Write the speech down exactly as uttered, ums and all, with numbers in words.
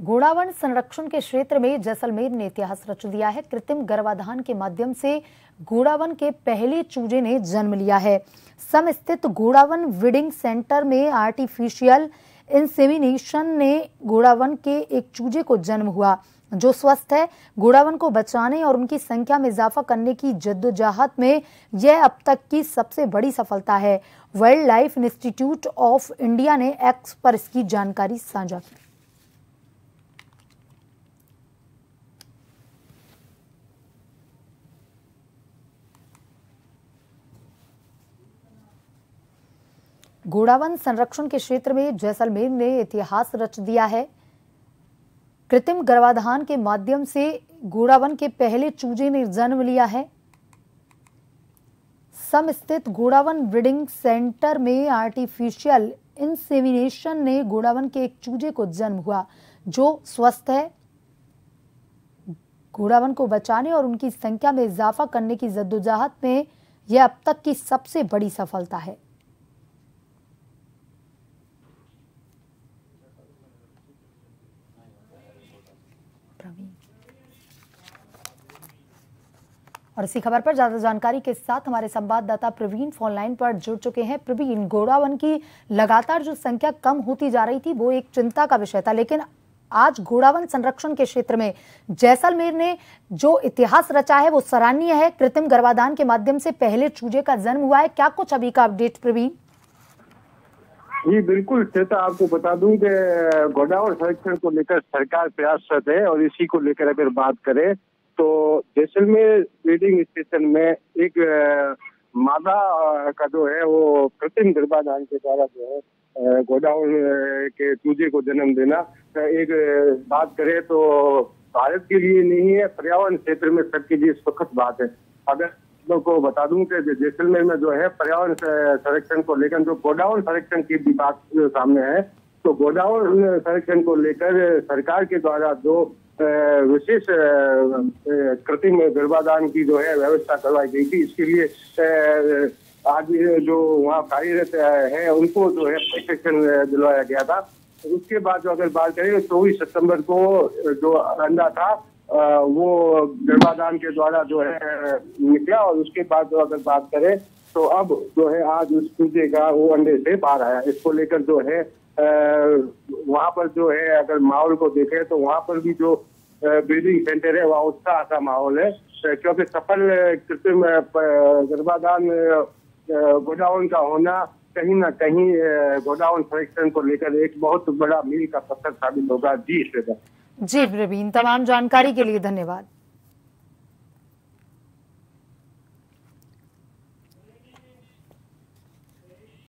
घोड़ावन संरक्षण के क्षेत्र में जैसलमेर ने इतिहास रच दिया है। कृत्रिम गर्भाधान के माध्यम से घोड़ावन के पहले चूजे ने जन्म लिया है। सम स्थित घोड़ावन ब्रीडिंग सेंटर में आर्टिफिशियल इंसेमिनेशन ने घोड़ावन के एक चूजे को जन्म हुआ जो स्वस्थ है। घोड़ावन को बचाने और उनकी संख्या में इजाफा करने की जद्दोजहद में यह अब तक की सबसे बड़ी सफलता है। Wildlife institute of India ने एक्स पर इसकी जानकारी साझा की। घोड़ावन संरक्षण के क्षेत्र में जैसलमेर ने इतिहास रच दिया है। कृत्रिम गर्भाधान के माध्यम से घोड़ावन के पहले चूजे ने जन्म लिया है। सम स्थित घोड़ावन ब्रीडिंग सेंटर में आर्टिफिशियल इंसेमिनेशन ने घोड़ावन के एक चूजे को जन्म हुआ जो स्वस्थ है। घोड़ावन को बचाने और उनकी संख्या में इजाफा करने की जद्दोजहद में यह अब तक की सबसे बड़ी सफलता है। और इसी खबर पर ज्यादा जानकारी के साथ हमारे संवाददाता प्रवीण फोन लाइन पर जुड़ चुके हैं। प्रवीण, घोड़ावन की लगातार जो संख्या कम होती जा रही थी वो एक चिंता का विषय था, लेकिन आज घोड़ावन संरक्षण के क्षेत्र में जैसलमेर ने जो इतिहास रचा है वो सराहनीय है। कृत्रिम गर्भाधान के माध्यम से पहले चूजे का जन्म हुआ है। क्या कुछ अभी का अपडेट प्रवीण? जी बिल्कुल श्वेता, आपको बता दूं कि घोड़ावन संरक्षण को लेकर सरकार प्रयासरत है और इसी को लेकर अगर बात करें तो जैसलमेर ब्रीडिंग स्टेशन में एक मादा का जो है वो कृत्रिम गर्भाधान के द्वारा जो है घोड़ावन के चूजे को जन्म देना एक बात करें तो भारत के लिए नहीं है, पर्यावरण क्षेत्र में सबके लिए सुखद बात है। अगर लोगों को बता दूं कि जैसलमेर में जो है पर्यावरण संरक्षण को लेकर जो घोड़ावन संरक्षण की भी बात सामने है, तो घोड़ावन संरक्षण को लेकर सरकार के द्वारा जो विशेष कृत्रिम गर्भाधान की जो है व्यवस्था करवाई गई थी, इसके लिए आज जो वहाँ कार्यरत है उनको जो है प्रशिक्षण दिलवाया गया था। उसके बाद जो अगर बात करें चौबीस सितंबर को जो अंडा था वो गर्भाधान के द्वारा जो है निकला और उसके बाद जो अगर बात करें तो अब जो है आज उस चूजे का वो अंडे से बाहर आया। इसको लेकर जो है वहाँ पर जो है अगर माहौल को देखें तो वहाँ पर भी जो ब्रीडिंग सेंटर है वहाँ उत्साह का माहौल है, क्योंकि सफल कृत्रिम गर्भाधान घोड़ावन का होना कहीं ना कहीं घोड़ावन संरक्षण को लेकर एक बहुत बड़ा मील का पत्थर साबित होगा। जी श्वेता। जी प्रवीण, तमाम जानकारी के लिए धन्यवाद।